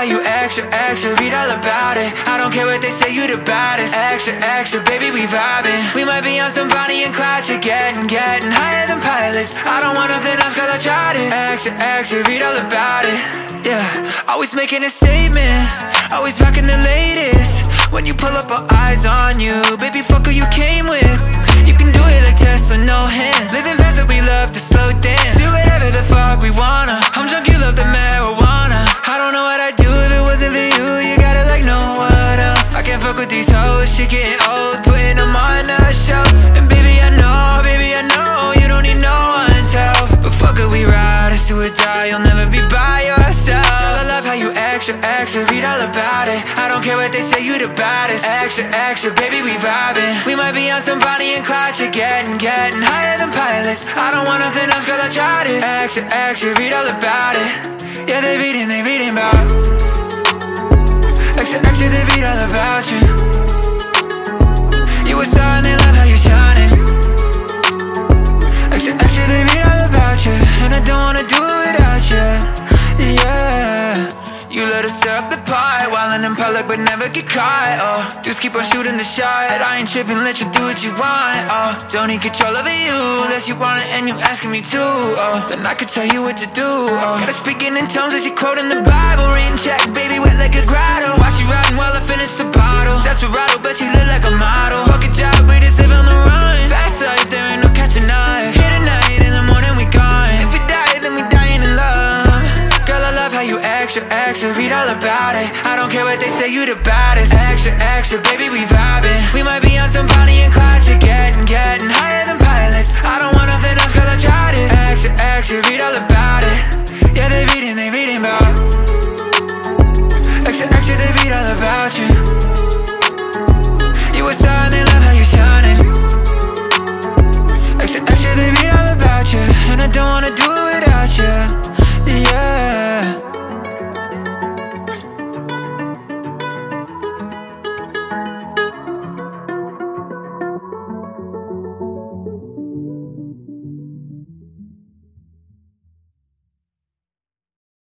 how you extra, extra, read all about it. I don't care what they say, you the baddest. Extra, extra, baby, we vibing. We might be on some Bonnie and Clyde shit, getting higher than pilots. I don't want nothing else, girl, I tried it. Extra, extra, read all about it. Yeah, always making a statement, always rocking the latest. When you pull up, all eyes on you. Baby, fuck who you came with. You can do it like Tesla, no hands. Living fast, but we love to slow dance. Do whatever the fuck we wanna. I'm drunk, you love the marijuana. I don't know what I'd do if it wasn't for you. You got it like no one else. I can't fuck with these hoes, shit getting old, putting them on a show. And baby, I know, you don't need no one's help. But fuck it, we ride, it's do or die, you'll never be by yourself. I love how you extra, extra, read all about it. I don't care what they say, you the baddest. Extra, extra, baby, we vibing. We might be on some Bonnie and Clyde shit, getting higher than pilots. I don't want nothing else, girl, I tried it. Extra, extra, read all about it. Yeah, they reading about. Extra, extra, they read all about you. You a star and they love how you're shining. Extra, extra, they read all about you. And I don't wanna do it without you. Yeah, you let us stir up the pot, wildin' in public but never get caught. Oh, just keep on shooting the shot. I ain't tripping, let you do what you want. Oh, don't need control over you, unless you want it and you asking me to. Oh, then I could tell you what to do. Oh, gotta speaking in tongues as you quoting the Bible. Rain check, baby, wet like a grotto. Watch you riding while I finish the bottle. Desperado, but you look like a model. Fuck a job, we just live on the run. Fast life, there ain't no catching us. Here tonight, in the morning we gone. If we die, then we dying in love. Girl, I love how you extra, extra, read all about it. I don't care what they say, you the baddest. Extra, extra, baby,